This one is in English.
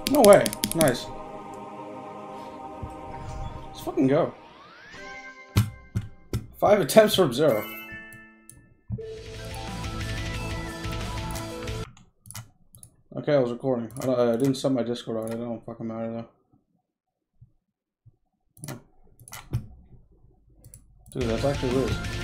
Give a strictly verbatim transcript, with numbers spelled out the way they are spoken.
No way. Nice. Let's fucking go. Five attempts from zero. Okay, I was recording. I, I didn't set my Discord on it. It don't fucking matter though. Dude, that's actually weird.